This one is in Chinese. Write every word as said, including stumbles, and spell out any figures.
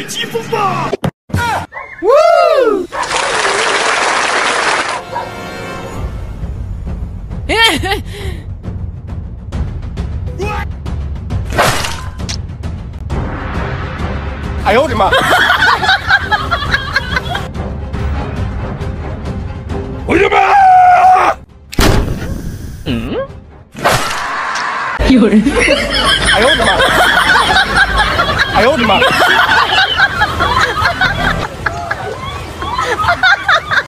疾风吧！啊呜！哎呦我的妈！ 我的妈！ 嗯？有人？哎呦我的妈！哎呦我的妈！